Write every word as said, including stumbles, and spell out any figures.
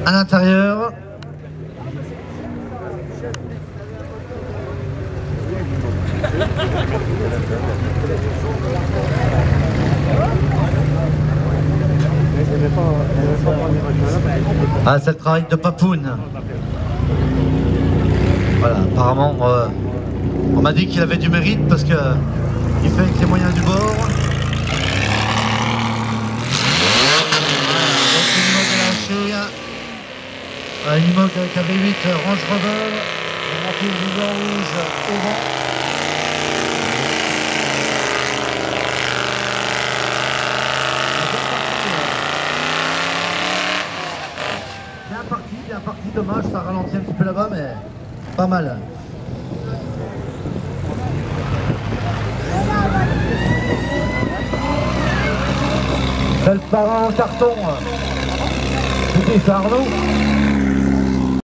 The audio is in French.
à l'intérieur. Ah, c'est le travail de Papoun. Voilà, apparemment, euh, on m'a dit qu'il avait du mérite parce que euh, il fait avec les moyens du bord. Voilà, une Mog avec un V huit Range Rover, on a fait le ruban rouge au vent. Bien parti, bien parti, dommage, ça ralentit un petit peu là-bas, mais pas mal. C'est le parrain en carton. C'était Arnaud.